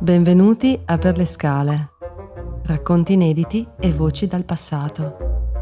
Benvenuti a Per le Scale. Racconti inediti e voci dal passato.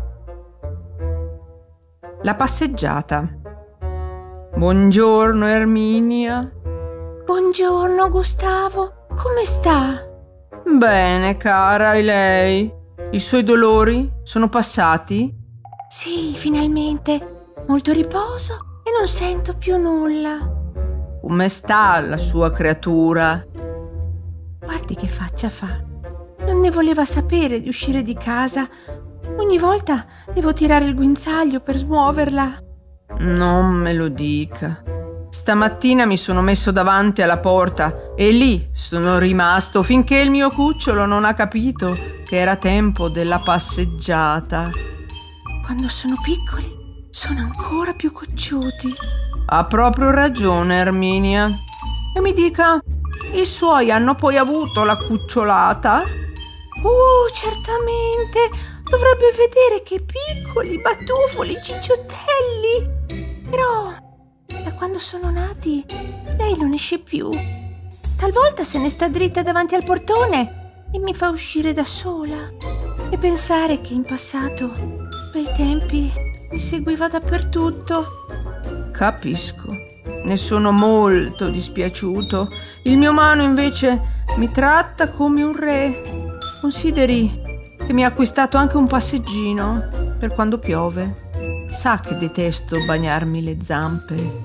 La passeggiata. Buongiorno Erminia. Buongiorno Gustavo, come sta? Bene, cara, e lei? I suoi dolori sono passati? Sì, finalmente. Molto riposo e non sento più nulla. Come sta la sua creatura? Guardi che faccia fa. Non ne voleva sapere di uscire di casa. Ogni volta devo tirare il guinzaglio per smuoverla. Non me lo dica. Stamattina mi sono messo davanti alla porta e lì sono rimasto finché il mio cucciolo non ha capito che era tempo della passeggiata. Quando sono piccoli sono ancora più cocciuti. Ha proprio ragione, Erminia. E mi dica, i suoi hanno poi avuto la cucciolata? Certamente. Dovrebbe vedere che piccoli, batuffoli, cicciottelli. Però da quando sono nati lei non esce più. Talvolta se ne sta dritta davanti al portone e mi fa uscire da sola. E pensare che in passato, quei tempi, mi seguiva dappertutto. Capisco, ne sono molto dispiaciuto. Il mio Manu invece mi tratta come un re. Consideri che mi ha acquistato anche un passeggino per quando piove. Sa che detesto bagnarmi le zampe.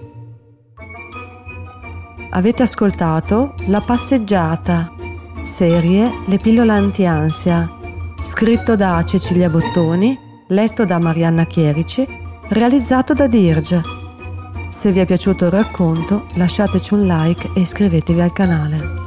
Avete ascoltato La passeggiata, serie Le pillole anti-ansia, scritto da Cecilia Bottoni, letto da Marianna Chierici, realizzato da Dirge. Se vi è piaciuto il racconto, lasciateci un like e iscrivetevi al canale.